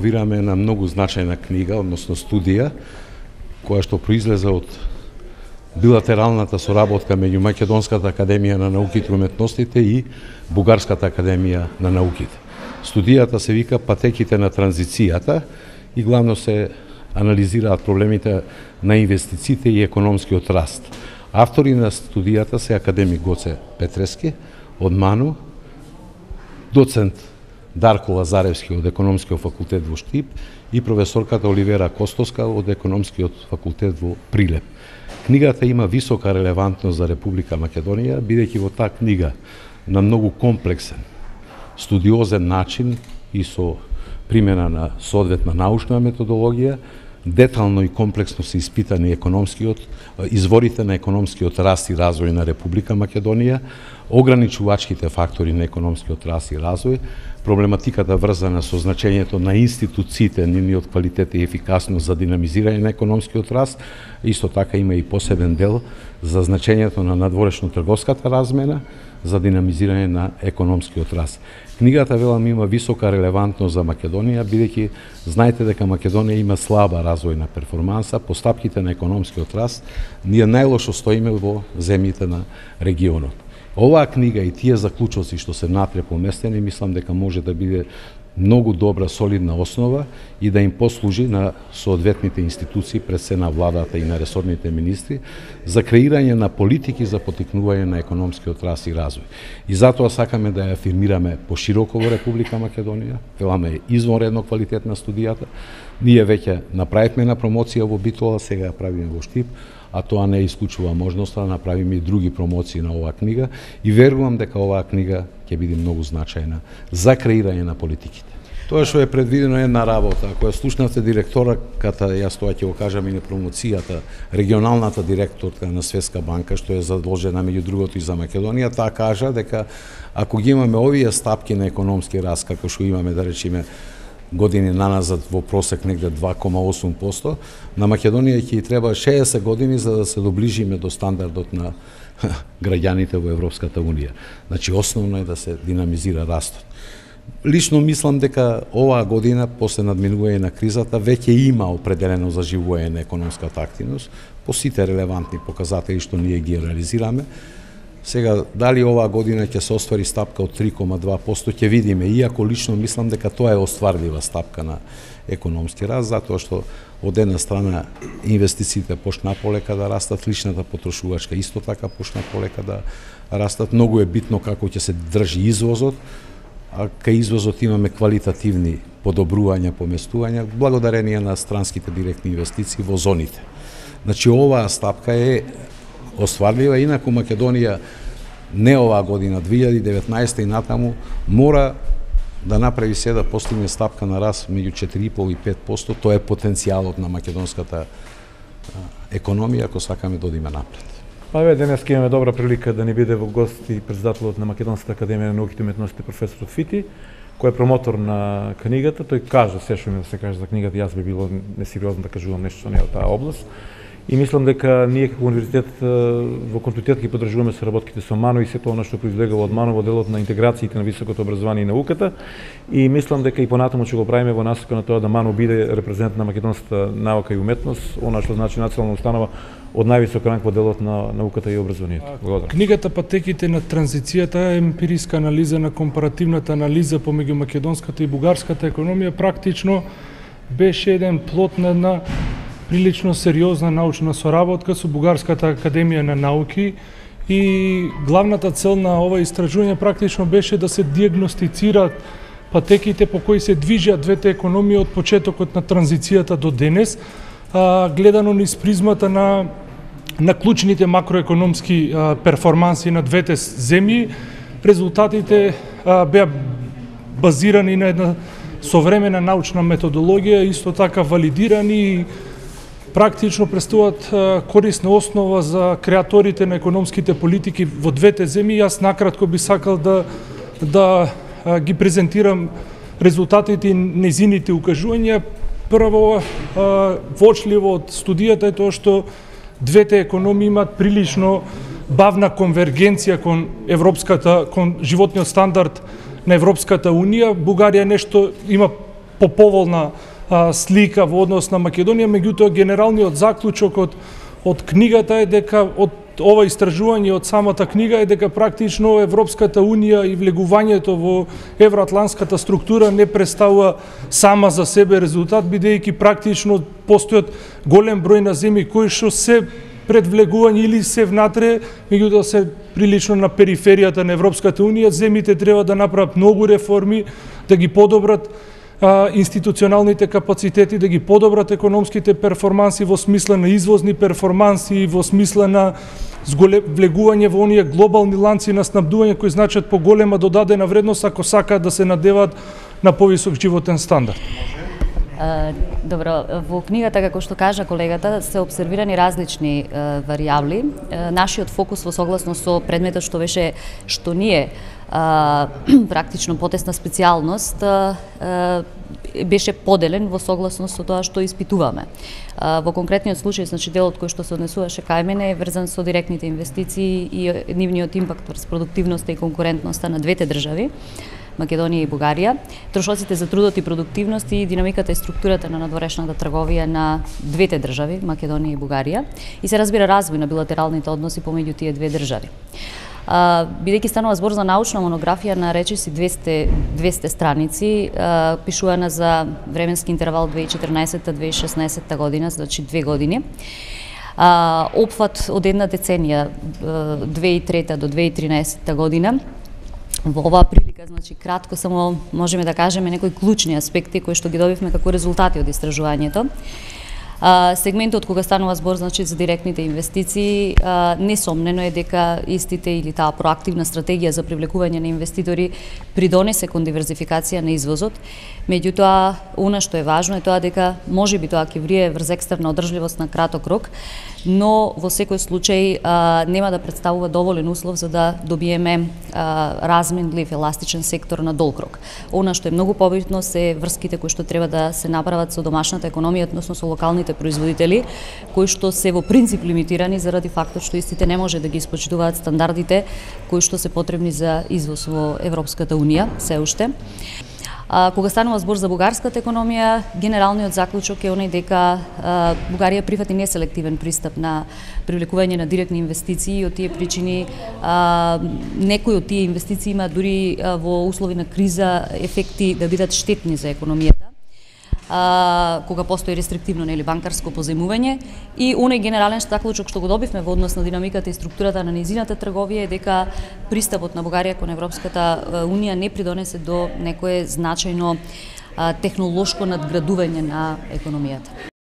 промотовираме една многу значајна книга, односно студија, која што произлезе од билатералната соработка меѓу Македонската академија на науките и уметностите и Бугарската академија на науките. Студијата се вика "Патеките на транзицијата" и главно се анализираат проблемите на инвестициите и економскиот раст. Автори на студијата се академик Гоце Петрески од МАНУ, доцент Дарко Лазаревски од Економскиот факултет во Штип и професорката Оливера Костоска од Економскиот факултет во Прилеп. Книгата има висока релевантност за Република Македонија, бидејќи во таа книга на многу комплексен, студиозен начин и со примена на соодветна научна методологија, детално и комплексно се испитани изворите на економскиот раст и развој на Република Македонија, ограничувачките фактори на економскиот раст и развој, проблематиката врзана со значењето на институциите, нивниот квалитет и ефикасност за динамизирање на економскиот раст. Исто така има и посебен дел за значењето на надворешно-трговската размена за динамизирање на економскиот раст. Книгата, велам, има висока релевантност за Македонија, бидејќи знаете дека Македонија има слаба развојна перформанса, по стапките на економскиот раст, ние најлошо стоиме во земјите на регионот. Оваа книга и тие заклучоци што се внатре поместени, мислам дека може да биде многу добра, солидна основа и да им послужи на соодветните институции, пред се на владата и на ресорните министри, за креирање на политики за поттикнување на економскиот раст и развој. И затоа сакаме да ја афирмираме пошироко во Република Македонија, веламе извонредно квалитет на студијата. Ние веќе направивме на промоција во Битола, сега ја правиме во Штип, а тоа не исклучува можноста да направиме и други промоции на оваа книга и верувам дека оваа книга ќе биде многу значајна за креирање на политиките. Тоа што е предвидено една работа, ако ја слушнавте директорката, јас тоа ќе го кажам и на промоцијата, регионалната директорка на Светска банка, што е задолжена меѓу другото и за Македонија, таа кажа дека ако ги имаме овие стапки на економски раст, како што имаме, да речеме, години наназад во просек негде 2,8%, на Македонија ќе треба 60 години за да се доближиме до стандардот на граѓаните во Европската Унија. Значи, основно е да се динамизира растот. Лично мислам дека оваа година, после надминување на кризата, веќе има определено заживување на економската активност, по сите релевантни показатели што ние ги реализираме. Сега, дали оваа година ќе се оствари стапка од 3,2%, ќе видиме, иако лично мислам дека тоа е остварлива стапка на економски раст, затоа што од една страна инвестициите почна полека да растат, личната потрошувачка исто така почна полека да растат. Многу е битно како ќе се држи извозот, а кај извозот имаме квалитативни подобрувања, поместувања, благодарение на странските директни инвестиции во зоните. Значи, оваа стапка е остварлива, инаку Македонија не оваа година, 2019 и натаму, мора да направи се да постигне стапка на раст меѓу 4,5 и 5%, тоа е потенцијалот на македонската економија, ако сакаме да одиме напред. Денес имаме добра прилика да ни биде во гости председателот на Македонската академија на науките и уметностите професор Фити, кој е промотор на книгата. Тој кажа се што има да се каже за книгата, јас би било несериозно да кажувам нешто што не е од таа област. И мислам дека ние како универзитет во континуитет ги поддржуваме соработките со МАНУ и се тоа што произлегува од МАНУ во делот на интеграциите на високото образование и науката. И мислам дека и понатаму ќе го правиме во насока на тоа да МАНУ биде репрезентант на македонската наука и уметност, она што значи национална установа од највисок ранг во делот на науката и образованието. Благодарам. Книгата "Патеките на транзицијата" е емпириска анализа на компаративната анализа помеѓу македонската и бугарската економија. Практично беше еден плод на една прилично сериозна научна соработка со Бугарската академија на науки и главната цел на ова истражување практично беше да се диагностицираат патеките по кои се движат двете економии од почетокот на транзицијата до денес, гледано низ призмата на клучните макроекономски перформанси на двете земји. Резултатите беа базирани на една современа научна методологија, исто така валидирани и практично представуваат корисна основа за креаторите на економските политики во двете земји. Јас накратко би сакал да ги презентирам резултатите и незините укажувања. Прво, воочливо од студијата е тоа што двете економии имаат прилично бавна конвергенција кон животниот стандард на Европската Унија. Бугарија нешто има поповолна слика во однос на Македонија, меѓутоа генералниот заклучок од книгата е дека од ова истражување од самата книга е дека практично Европската Унија и влегувањето во евроатлантската структура не представува сама за себе резултат, бидејќи практично постојат голем број на земји кои што се пред влегување или се внатре, меѓутоа се прилично на периферијата на Европската Унија. Земјите треба да направат многу реформи, да ги подобрат институционалните капацитети, да ги подобрат економските перформанси во смисла на извозни перформанси, во смисла на влегување во оние глобални ланци на снабдување кои значат поголема додадена вредност ако сакаат да се надеваат на повисок животен стандард. Добро, во книгата, како што кажа колегата, се обсервирани различни варијабли. Нашиот фокус во согласно со предметот што ние практично потесна специјалност беше поделен во согласност со тоа што испитуваме. Во конкретниот случај, значи делот кој што се однесуваше кај мене е врзан со директните инвестиции и нивниот импакт врз продуктивноста и конкурентноста на двете држави, Македонија и Бугарија, трошоците за трудот и продуктивност и динамиката и структурата на надворешната трговија на двете држави, Македонија и Бугарија, и се разбира развој на билатералните односи помеѓу тие две држави. Бидејќи станува збор за научна монографија на речиси 200 страници, пишувана за временски интервал 2014-2016 година, значи 2 години, опфат од една деценија 2003 до 2013 година. Во оваа прилика, значи кратко само можеме да кажеме некои клучни аспекти кои што ги добивме како резултати од истражувањето. Сегментот кога станува збор значи за директните инвестиции, несомнено е дека истите или таа проактивна стратегија за привлекување на инвеститори придонесе кон диверзификација на извозот. Меѓутоа, она што е важно е тоа дека можеби тоа ќе влие врз екстерна одржливост на краток рок, но во секој случај нема да представува доволен услов за да добиеме разменлив, еластичен сектор на долг рок. Она што е многу побитно се врските кои што треба да се направат со домашната економија, односно со локалните производители, кои што се во принцип лимитирани заради фактот што истите не може да ги испочитуваат стандардите кои што се потребни за извоз во Европската Унија се уште. Кога станува збор за бугарската економија, генералниот заклучок е онај дека Бугарија прифати неселективен пристап на привлекување на директни инвестиции и од тие причини некои од тие инвестиции има дури во услови на криза ефекти да бидат штетни за економијата. Кога постои рестриктивно банкарско позајмување, и онај генерален заклучок што го добивме во однос на динамиката и структурата на нејзината трговија е дека пристапот на Бугарија кон Европската Унија не придонесе до некое значајно технолошко надградување на економијата.